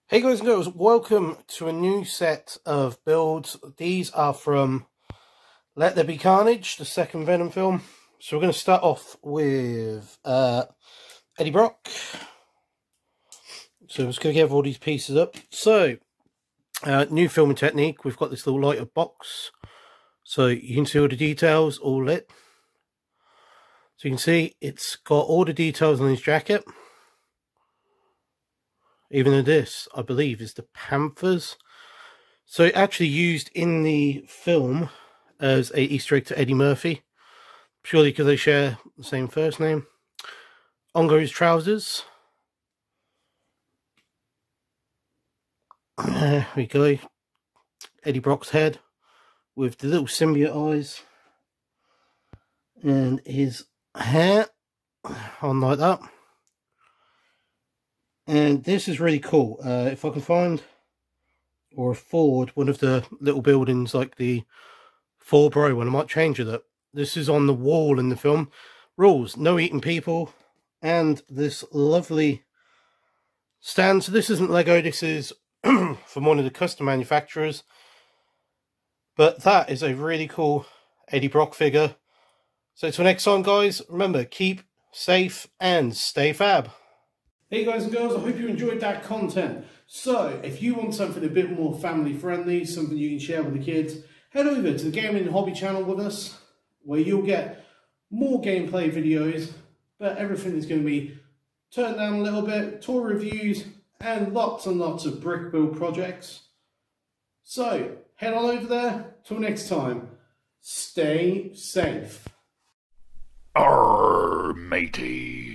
Hey guys and girls, welcome to a new set of builds. These are from Let There Be Carnage, the second Venom film. So we're going to start off with Eddie Brock. So I'm just going to give all these pieces up. So, new filming technique, we've got this little lighter box. So you can see all the details, all lit. So you can see it's got all the details on his jacket. Even though this, I believe, is the Panthers. So actually used in the film as a Easter egg to Eddie Murphy. Purely because they share the same first name. Ongo's trousers. There we go. Eddie Brock's head with the little symbiote eyes. And his hair on like that. And this is really cool. If I can find or afford one of the little buildings like the Fort Bro one, I might change it up. This is on the wall in the film. Rules: no eating people. And this lovely stand. So this isn't Lego, this is from one of the custom manufacturers. But that is a really cool Eddie Brock figure. So until next time, guys, remember, keep safe and stay fab. Hey guys and girls, I hope you enjoyed that content. So, if you want something a bit more family friendly, something you can share with the kids, head over to the Gaming Hobby channel with us, where you'll get more gameplay videos, but everything is going to be turned down a little bit, toy reviews, and lots of brick build projects. So, head on over there. Till next time, stay safe. Arr, matey.